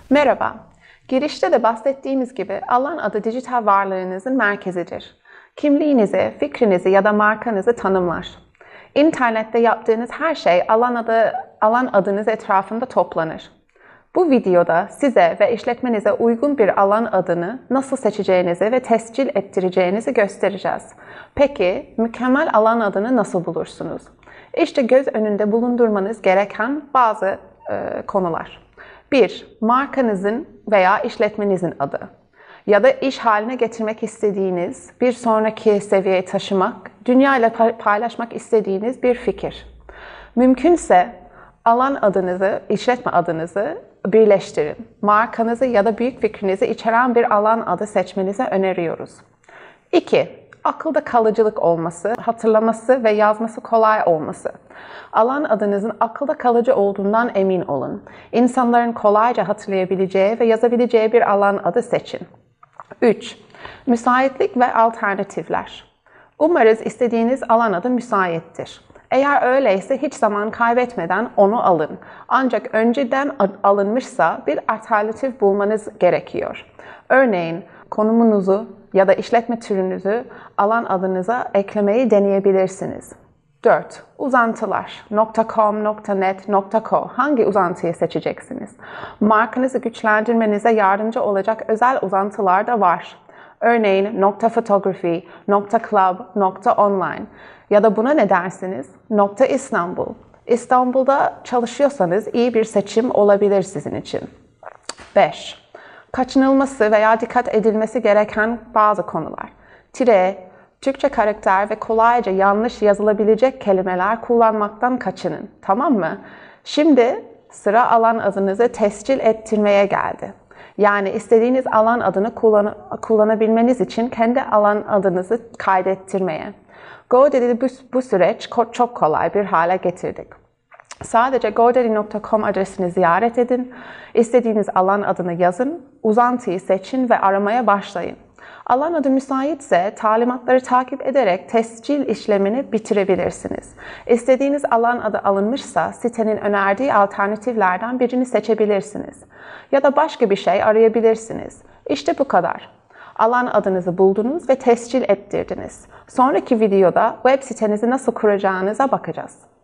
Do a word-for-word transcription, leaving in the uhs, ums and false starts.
Merhaba. Girişte de bahsettiğimiz gibi alan adı dijital varlığınızın merkezidir. Kimliğinizi, fikrinizi ya da markanızı tanımlar. İnternette yaptığınız her şey alan adı alan adınız etrafında toplanır. Bu videoda size ve işletmenize uygun bir alan adını nasıl seçeceğinizi ve tescil ettireceğinizi göstereceğiz. Peki, mükemmel alan adını nasıl bulursunuz? İşte göz önünde bulundurmanız gereken bazı e, konular. bir Markanızın veya işletmenizin adı ya da iş haline getirmek istediğiniz, bir sonraki seviyeye taşımak, dünya ile paylaşmak istediğiniz bir fikir. Mümkünse alan adınızı, işletme adınızı birleştirin. Markanızı ya da büyük fikrinizi içeren bir alan adı seçmenize öneriyoruz. iki Akılda kalıcılık olması, hatırlaması ve yazması kolay olması. Alan adınızın akılda kalıcı olduğundan emin olun. İnsanların kolayca hatırlayabileceği ve yazabileceği bir alan adı seçin. üç Müsaitlik ve alternatifler. Umarız istediğiniz alan adı müsaittir. Eğer öyleyse hiç zaman kaybetmeden onu alın. Ancak önceden alınmışsa bir alternatif bulmanız gerekiyor. Örneğin konumunuzu ya da işletme türünüzü alan adınıza eklemeyi deneyebilirsiniz. dört Uzantılar. .com, .net, .co hangi uzantıyı seçeceksiniz? Markanızı güçlendirmenize yardımcı olacak özel uzantılar da var. Örneğin .photography, .club, .online ya da buna ne dersiniz? .İstanbul. İstanbul'da çalışıyorsanız iyi bir seçim olabilir sizin için. beş Kaçınılması veya dikkat edilmesi gereken bazı konular. Tire, Türkçe karakter ve kolayca yanlış yazılabilecek kelimeler kullanmaktan kaçının. Tamam mı? Şimdi sıra alan adınızı tescil ettirmeye geldi. Yani istediğiniz alan adını kullan kullanabilmeniz için kendi alan adınızı kaydettirmeye. GoDaddy'de bu, bu süreç çok kolay bir hale getirdik. Sadece godaddy nokta com adresini ziyaret edin, istediğiniz alan adını yazın, uzantıyı seçin ve aramaya başlayın. Alan adı müsaitse talimatları takip ederek tescil işlemini bitirebilirsiniz. İstediğiniz alan adı alınmışsa sitenin önerdiği alternatiflerden birini seçebilirsiniz. Ya da başka bir şey arayabilirsiniz. İşte bu kadar. Alan adınızı buldunuz ve tescil ettirdiniz. Sonraki videoda web sitenizi nasıl kuracağınıza bakacağız.